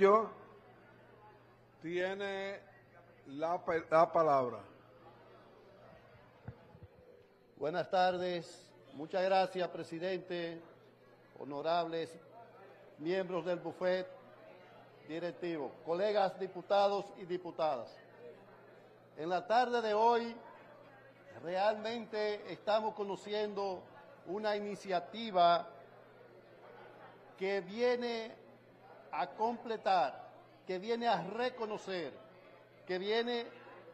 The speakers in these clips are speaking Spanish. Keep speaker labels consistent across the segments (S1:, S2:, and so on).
S1: Castillo tiene la palabra.
S2: Buenas tardes. Muchas gracias, presidente, honorables miembros del bufete directivo, colegas diputados y diputadas. En la tarde de hoy realmente estamos conociendo una iniciativa que viene a completar, que viene a reconocer, que viene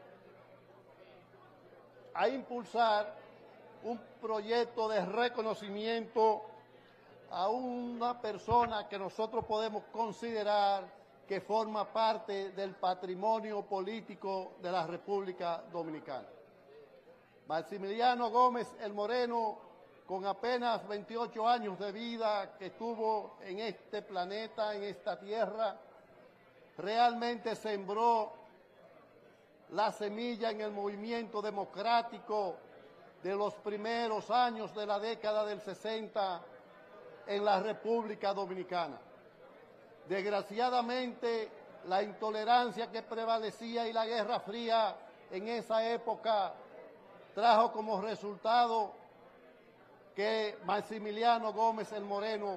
S2: a impulsar un proyecto de reconocimiento a una persona que nosotros podemos considerar que forma parte del patrimonio político de la República Dominicana. Maximiliano Gómez el Moreno, con apenas 28 años de vida que estuvo en este planeta, en esta tierra, realmente sembró la semilla en el movimiento democrático de los primeros años de la década del 60 en la República Dominicana. Desgraciadamente, la intolerancia que prevalecía y la Guerra Fría en esa época trajo como resultado que Maximiliano Gómez el Moreno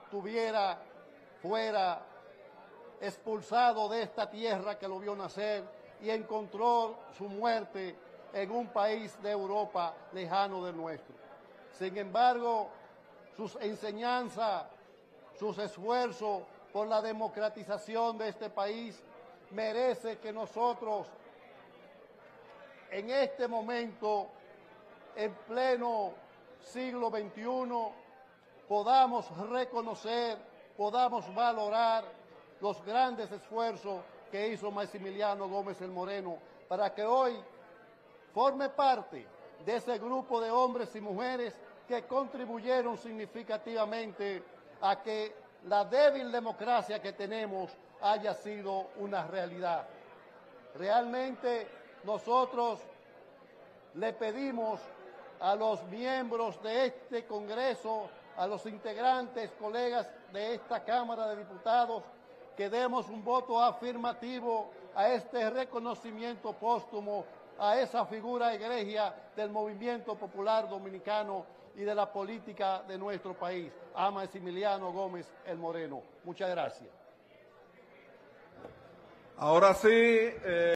S2: fuera expulsado de esta tierra que lo vio nacer y encontró su muerte en un país de Europa lejano del nuestro. Sin embargo, sus enseñanzas, sus esfuerzos por la democratización de este país merece que nosotros en este momento, en pleno siglo XXI, podamos reconocer, podamos valorar los grandes esfuerzos que hizo Maximiliano Gómez el Moreno para que hoy forme parte de ese grupo de hombres y mujeres que contribuyeron significativamente a que la débil democracia que tenemos haya sido una realidad. Realmente nosotros le pedimos a los miembros de este Congreso, a los integrantes, colegas de esta Cámara de Diputados, que demos un voto afirmativo a este reconocimiento póstumo a esa figura egregia del movimiento popular dominicano y de la política de nuestro país, a Maximiliano Gómez el Moreno. Muchas gracias.
S1: Ahora sí.